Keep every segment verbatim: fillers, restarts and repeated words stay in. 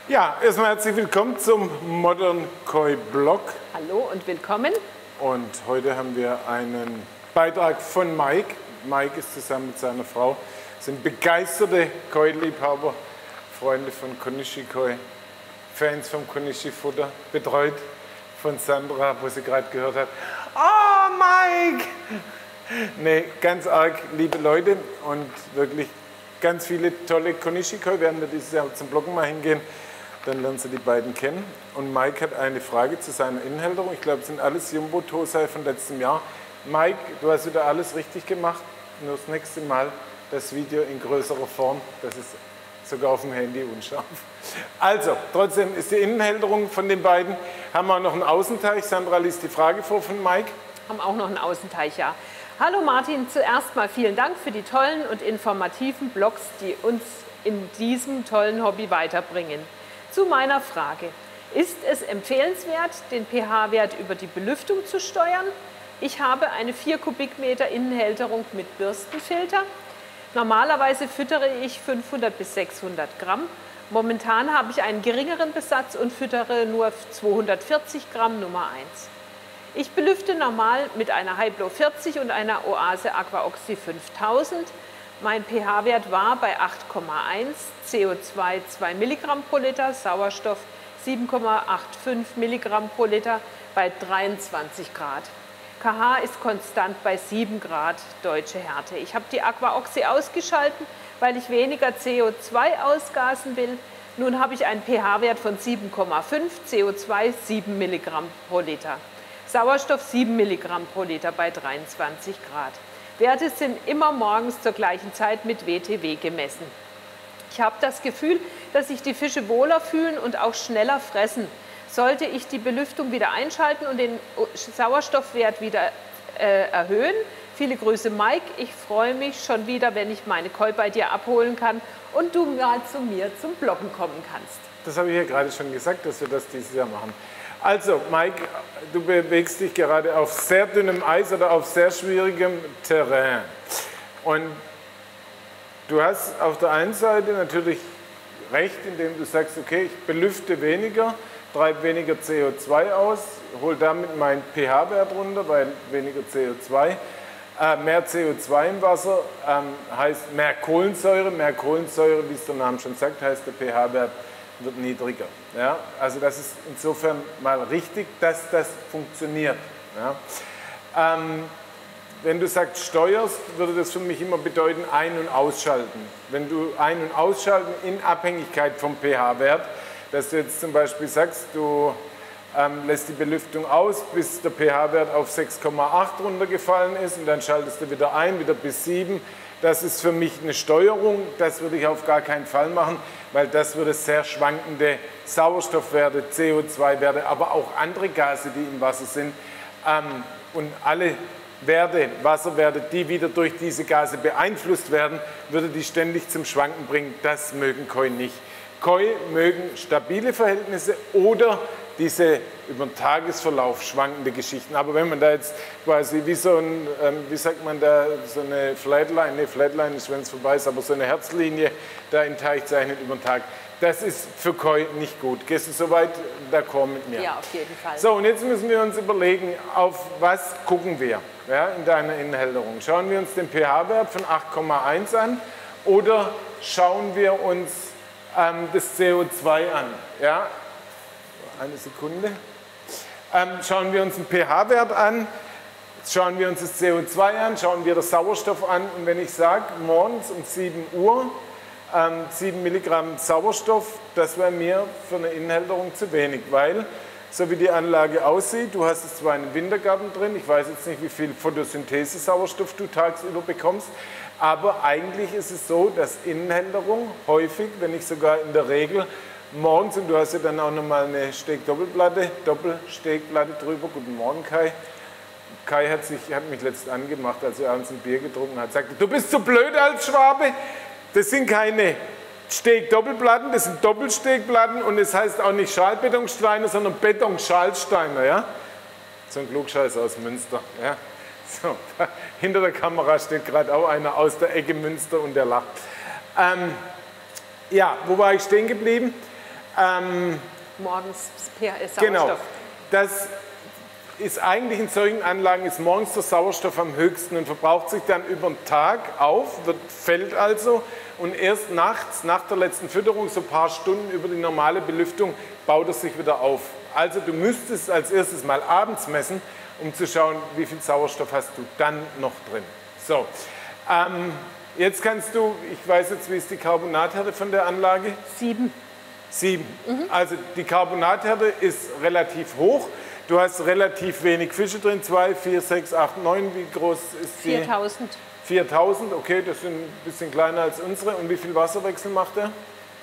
Ja, erstmal herzlich willkommen zum Modern Koi Blog. Hallo und willkommen. Und heute haben wir einen Beitrag von Mike. Mike ist zusammen mit seiner Frau, sind begeisterte Koi-Liebhaber, Freunde von Konishi Koi, Fans vom Konishi Futter, betreut von Sandra, wo sie gerade gehört hat, oh Mike! Nee, ganz arg liebe Leute und wirklich ganz viele tolle Konishi Koi. Werden wir dieses Jahr zum Bloggen mal hingehen, dann lernen Sie die beiden kennen. Und Mike hat eine Frage zu seiner Innenhalterung. Ich glaube, es sind alles Jumbo Tosai von letztem Jahr. Mike, du hast wieder alles richtig gemacht. Nur das nächste Mal das Video in größerer Form. Das ist sogar auf dem Handy unscharf. Also, trotzdem ist die Innenhalterung von den beiden. Haben wir noch einen Außenteich. Sandra liest die Frage vor von Mike. Haben auch noch einen Außenteich, ja. Hallo Martin, zuerst mal vielen Dank für die tollen und informativen Blogs, die uns in diesem tollen Hobby weiterbringen. Zu meiner Frage. Ist es empfehlenswert, den pH-Wert über die Belüftung zu steuern? Ich habe eine vier Kubikmeter Innenhalterung mit Bürstenfilter. Normalerweise füttere ich fünfhundert bis sechshundert Gramm. Momentan habe ich einen geringeren Besatz und füttere nur zweihundertvierzig Gramm Nummer eins. Ich belüfte normal mit einer Hyblo vierzig und einer Oase Aquaoxy fünftausend. Mein pH-Wert war bei acht Komma eins, C O zwei zwei Milligramm pro Liter, Sauerstoff sieben Komma fünfundachtzig Milligramm pro Liter bei dreiundzwanzig Grad. pH ist konstant bei sieben Grad deutsche Härte. Ich habe die Aquaoxy ausgeschalten, weil ich weniger C O zwei ausgasen will. Nun habe ich einen pH-Wert von sieben Komma fünf, C O zwei sieben Milligramm pro Liter. Sauerstoff sieben Milligramm pro Liter bei dreiundzwanzig Grad. Werte sind immer morgens zur gleichen Zeit mit W T W gemessen. Ich habe das Gefühl, dass sich die Fische wohler fühlen und auch schneller fressen. Sollte ich die Belüftung wieder einschalten und den Sauerstoffwert wieder äh, erhöhen? Viele Grüße Mike, ich freue mich schon wieder, wenn ich meine Koi bei dir abholen kann und du mal zu mir zum Bloggen kommen kannst. Das habe ich ja gerade schon gesagt, dass wir das dieses Jahr machen. Also Mike, du bewegst dich gerade auf sehr dünnem Eis oder auf sehr schwierigem Terrain. Und du hast auf der einen Seite natürlich recht, indem du sagst, okay, ich belüfte weniger, treibe weniger C O zwei aus, hole damit meinen pH-Wert runter, weil weniger C O zwei. Äh, mehr C O zwei im Wasser ähm, heißt mehr Kohlensäure. Mehr Kohlensäure, wie es der Name schon sagt, heißt der pH-Wert wird niedriger. Ja? Also das ist insofern mal richtig, dass das funktioniert. Ja? Ähm, wenn du sagst steuerst, würde das für mich immer bedeuten ein- und ausschalten. Wenn du ein- und ausschalten in Abhängigkeit vom pH-Wert, dass du jetzt zum Beispiel sagst, du ähm, lässt die Belüftung aus, bis der pH-Wert auf sechs Komma acht runtergefallen ist und dann schaltest du wieder ein, wieder bis sieben. Das ist für mich eine Steuerung, das würde ich auf gar keinen Fall machen, weil das würde sehr schwankende Sauerstoffwerte, C O zwei Werte, aber auch andere Gase, die im Wasser sind ähm, und alle Werte, Wasserwerte, die wieder durch diese Gase beeinflusst werden, würde die ständig zum Schwanken bringen. Das mögen Koi nicht. Koi mögen stabile Verhältnisse oder diese über den Tagesverlauf schwankende Geschichten. Aber wenn man da jetzt quasi wie so ein, ähm, wie sagt man da, so eine Flatline, ne, Flatline ist, wenn es vorbei ist, aber so eine Herzlinie da im Teich zeichnet über den Tag, das ist für Koi nicht gut. Gehst du soweit d'accord mit mir? Ja, auf jeden Fall. So, und jetzt müssen wir uns überlegen, auf was gucken wir, ja, in deiner Innenhalterung. Schauen wir uns den pH-Wert von acht Komma eins an oder schauen wir uns ähm, das C O zwei an? Ja? Eine Sekunde. Ähm, schauen wir uns den pH-Wert an, schauen wir uns das C O zwei an, schauen wir den Sauerstoff an. Und wenn ich sage, morgens um sieben Uhr, ähm, sieben Milligramm Sauerstoff, das wäre mir für eine Innenhalterung zu wenig, weil, so wie die Anlage aussieht, du hast jetzt zwar einen Wintergarten drin, ich weiß jetzt nicht, wie viel Photosynthese-Sauerstoff du tagsüber bekommst, aber eigentlich ist es so, dass Innenhalterung häufig, wenn nicht sogar in der Regel, morgens, und du hast ja dann auch nochmal eine Steg-Doppelplatte, Doppelstegplatte drüber. Guten Morgen, Kai. Kai hat, sich, hat mich letztens angemacht, als er abends ein Bier getrunken hat. Sagte, du bist so blöd als Schwabe. Das sind keine Steg-Doppelplatten, das sind Doppelstegplatten und es heißt auch nicht Schalbetonsteine, sondern Betonschalsteine. Ja? So ein Klugscheißer aus Münster. Ja? So, da, hinter der Kamera steht gerade auch einer aus der Ecke Münster und der lacht. Ähm, ja, wo war ich stehen geblieben? Ähm, Morgens Sauerstoff. genau. Das ist eigentlich in solchen Anlagen ist morgens der Sauerstoff am höchsten und verbraucht sich dann über den Tag auf, wird, fällt also und erst nachts, nach der letzten Fütterung, so ein paar Stunden über die normale Belüftung, baut es sich wieder auf. Also du müsstest als erstes mal abends messen, um zu schauen, wie viel Sauerstoff hast du dann noch drin. So, ähm, jetzt kannst du, ich weiß jetzt, wie ist die Carbonathärte von der Anlage? Sieben. Sieben. Mhm. Also die Carbonathärte ist relativ hoch. Du hast relativ wenig Fische drin, zwei, vier, sechs, acht, neun. Wie groß ist die? viertausend. viertausend, okay, das sind ein bisschen kleiner als unsere. Und wie viel Wasserwechsel macht er?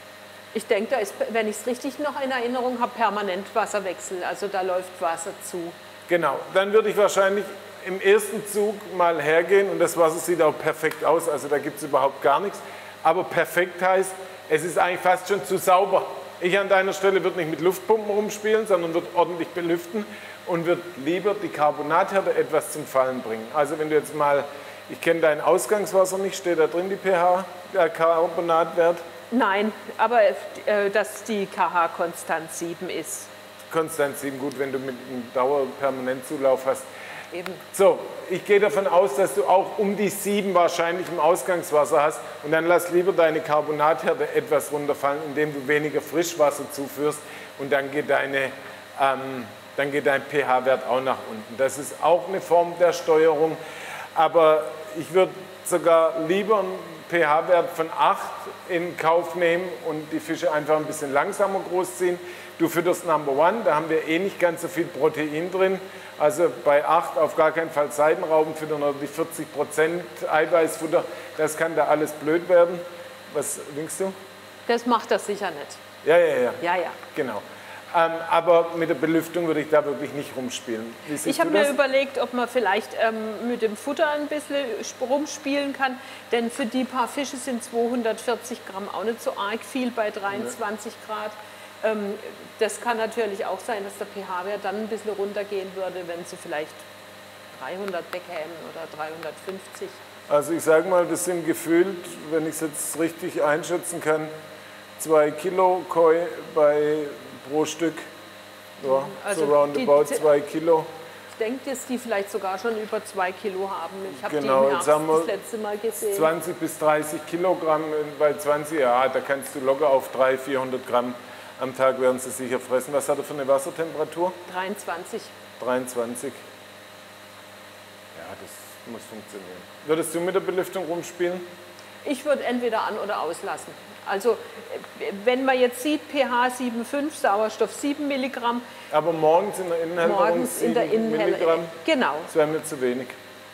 Ich denke, da ist, wenn ich es richtig noch in Erinnerung habe, permanent Wasserwechsel. Also da läuft Wasser zu. Genau, dann würde ich wahrscheinlich im ersten Zug mal hergehen und das Wasser sieht auch perfekt aus, also da gibt es überhaupt gar nichts. Aber perfekt heißt, es ist eigentlich fast schon zu sauber. Ich an deiner Stelle würde nicht mit Luftpumpen rumspielen, sondern würde ordentlich belüften und würde lieber die Carbonathärte etwas zum Fallen bringen. Also wenn du jetzt mal, ich kenne dein Ausgangswasser nicht, steht da drin die pH, der Carbonatwert? Nein, aber äh, dass die pH konstant sieben ist. Konstant sieben, gut, wenn du mit einem Dauerpermanentzulauf hast. Eben. So, ich gehe davon aus, dass du auch um die sieben wahrscheinlich im Ausgangswasser hast und dann lass lieber deine Carbonathärte etwas runterfallen, indem du weniger Frischwasser zuführst und dann geht, deine, ähm, dann geht dein pH-Wert auch nach unten. Das ist auch eine Form der Steuerung, aber ich würde sogar lieber einen pH-Wert von acht in Kauf nehmen und die Fische einfach ein bisschen langsamer großziehen. Du fütterst Number One, da haben wir eh nicht ganz so viel Protein drin. Also bei acht auf gar keinen Fall Seidenrauben füttern oder die vierzig Prozent Eiweißfutter, das kann da alles blöd werden. Was winkst du? Das macht das sicher nicht. Ja, ja, ja. Ja, ja. Genau. Ähm, aber mit der Belüftung würde ich da wirklich nicht rumspielen. Wie siehst Ich habe du das? mir überlegt, ob man vielleicht ähm, mit dem Futter ein bisschen rumspielen kann, denn für die paar Fische sind zweihundertvierzig Gramm auch nicht so arg viel bei dreiundzwanzig Grad. Ähm, das kann natürlich auch sein, dass der pH-Wert dann ein bisschen runtergehen würde, wenn sie vielleicht dreihundert bekämen oder dreihundertfünfzig. Also ich sage mal, das sind gefühlt, wenn ich es jetzt richtig einschätzen kann, zwei Kilo Koi bei, pro Stück. Ja, also so roundabout die, zwei Kilo. Ich denke, dass die vielleicht sogar schon über zwei Kilo haben. Ich habe Genau, die im Herbst jetzt haben wir das letzte Mal gesehen. zwanzig bis dreißig Kilogramm bei zwanzig, ja, da kannst du locker auf dreihundert, vierhundert Gramm am Tag werden sie sicher fressen. Was hat er für eine Wassertemperatur? dreiundzwanzig. dreiundzwanzig. Ja, das muss funktionieren. Würdest du mit der Belüftung rumspielen? Ich würde entweder an- oder auslassen. Also wenn man jetzt sieht, pH sieben Komma fünf, Sauerstoff sieben Milligramm. Aber morgens in der Innenhälterung Morgens in der sieben Innenhälterung. Milligramm, Genau. das wäre mir zu wenig.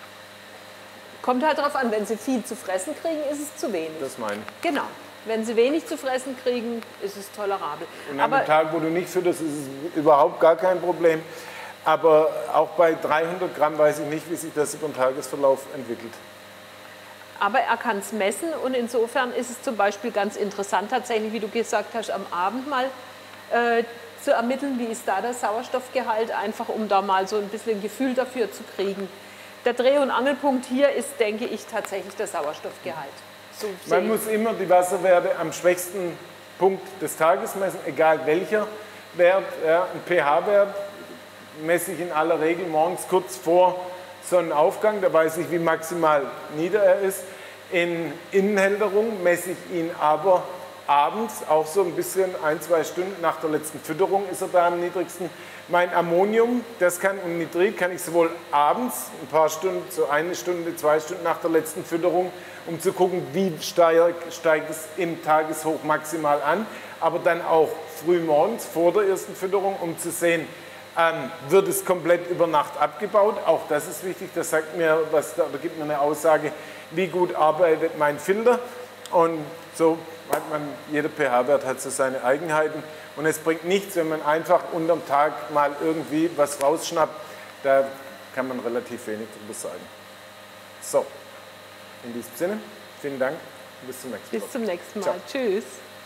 Kommt halt darauf an, wenn sie viel zu fressen kriegen, ist es zu wenig. Das meine ich. Genau. Wenn sie wenig zu fressen kriegen, ist es tolerabel. Und an Aber dem Tag, wo du nicht fütterst, ist es überhaupt gar kein Problem. Aber auch bei dreihundert Gramm weiß ich nicht, wie sich das über den Tagesverlauf entwickelt. Aber er kann es messen und insofern ist es zum Beispiel ganz interessant, tatsächlich, wie du gesagt hast, am Abend mal äh, zu ermitteln, wie ist da der Sauerstoffgehalt, einfach um da mal so ein bisschen ein Gefühl dafür zu kriegen. Der Dreh- und Angelpunkt hier ist, denke ich, tatsächlich der Sauerstoffgehalt. So Man muss immer die Wasserwerte am schwächsten Punkt des Tages messen, egal welcher Wert. Ja, ein pH-Wert messe ich in aller Regel morgens kurz vor Sonnenaufgang, da weiß ich, wie maximal nieder er ist. In Innenhälterung messe ich ihn aber abends, auch so ein bisschen ein, zwei Stunden nach der letzten Fütterung ist er da am niedrigsten. Mein Ammonium, das kann und Nitrit kann ich sowohl abends, ein paar Stunden, so eine Stunde, zwei Stunden nach der letzten Fütterung, um zu gucken, wie steigt, steigt es im Tageshoch maximal an, aber dann auch früh morgens vor der ersten Fütterung, um zu sehen, ähm, wird es komplett über Nacht abgebaut. Auch das ist wichtig, das sagt mir, was, oder gibt mir eine Aussage, wie gut arbeitet mein Filter. Und so hat man, jeder pH-Wert hat so seine Eigenheiten. Und es bringt nichts, wenn man einfach unterm Tag mal irgendwie was rausschnappt. Da kann man relativ wenig drüber sagen. So, in diesem Sinne, vielen Dank und bis zum nächsten Mal. Bis zum nächsten Mal. Ciao. Tschüss.